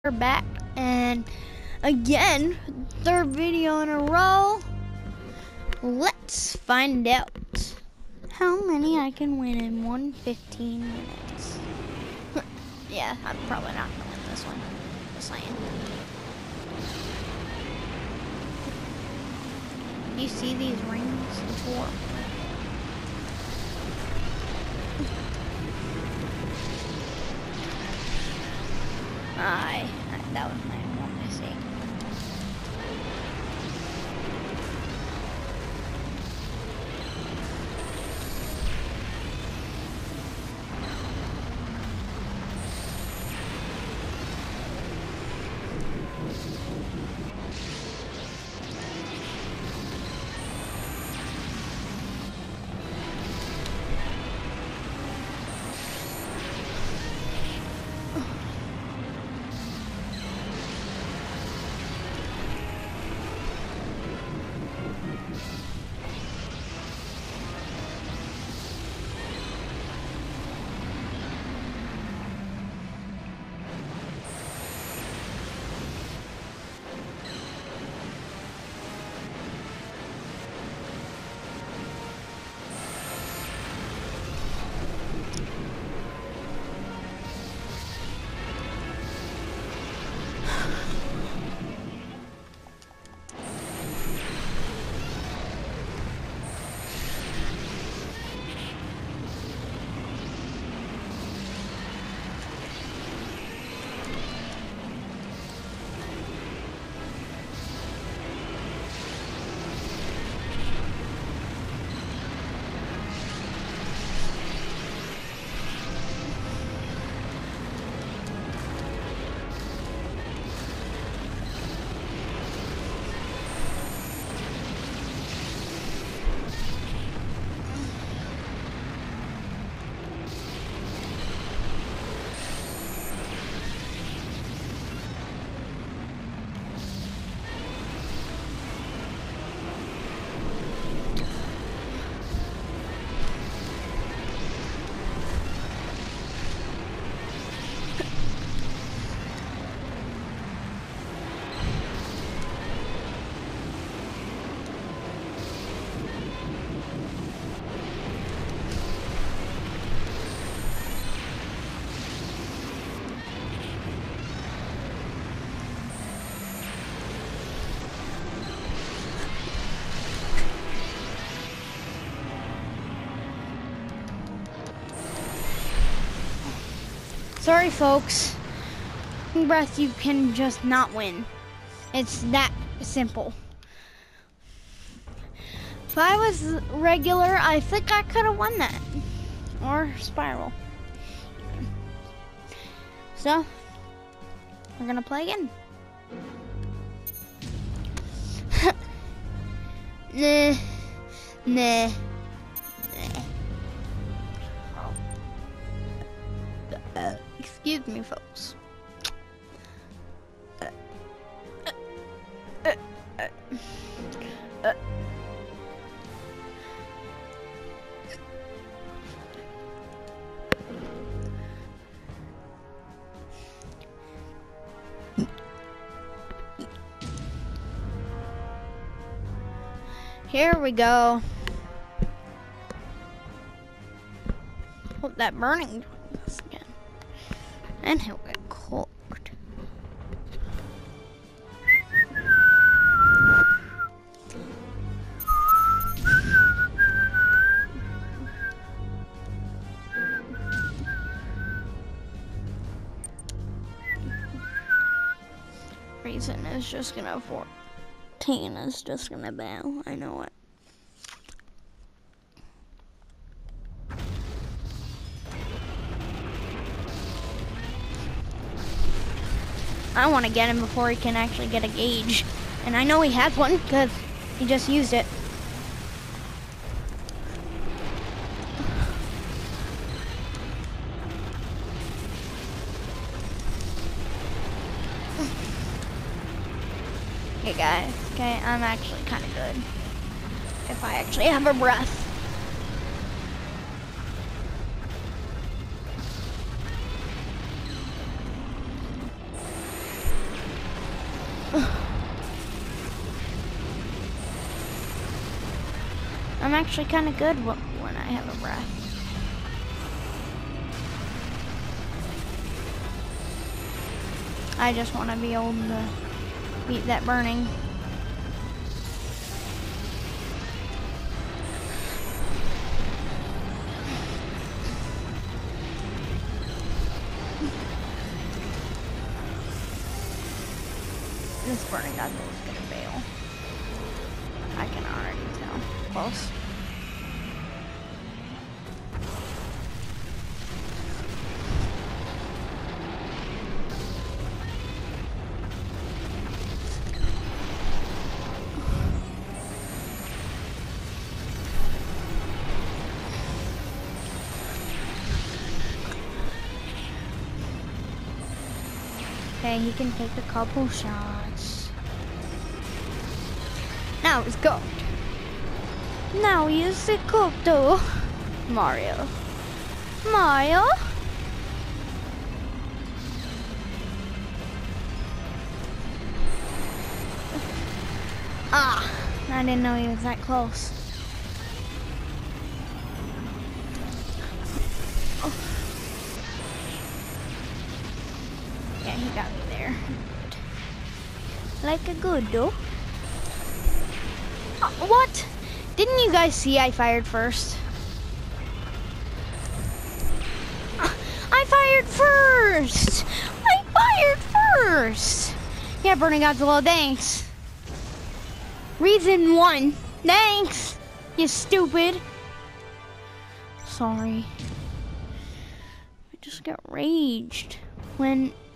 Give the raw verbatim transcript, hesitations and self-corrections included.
We're back, and again, third video in a row. Let's find out how many I can win in one fifteen minutes. Yeah, I'm probably not gonna win this one. Just saying. You see these rings? It's war. I, I that was my one mistake. Sorry, folks. Breath, you can just not win. It's that simple. If I was regular, I think I could have won that. Or spiral. So, we're gonna play again. Nah. Nah. Uh, excuse me, folks. Uh, uh, uh, uh. Here we go. Hope that burning this again. And he'll get cooked. Reason is just gonna fourteen is just gonna bow. I know it. I want to get him before he can actually get a gauge. And I know he has one because he just used it. Okay, guys. Okay, I'm actually kind of good. If I actually have a breath. I'm actually kind of good when I have a breath. I just want to be able to beat that burning. This burning guy is gonna fail. I can already tell. Close. Okay, he can take a couple shots. Now he's cooked. Now he is cooked too. Mario. Mario? Ah, I didn't know he was that close. Yeah, he got me there. Like a good though. Uh, what? Didn't you guys see I fired first? Uh, I fired first! I fired first! Yeah, Burning Godzilla, thanks. Reason one, thanks, you stupid. Sorry. I just got raged when